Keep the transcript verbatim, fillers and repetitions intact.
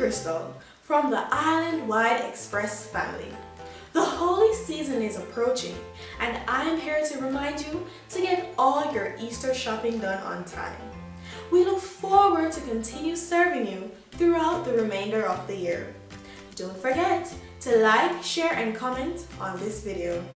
crystal from the Islandwide Express family. The holy season is approaching, and I'm here to remind you to get all your Easter shopping done on time. We look forward to continue serving you throughout the remainder of the year. Don't forget to like, share, and comment on this video.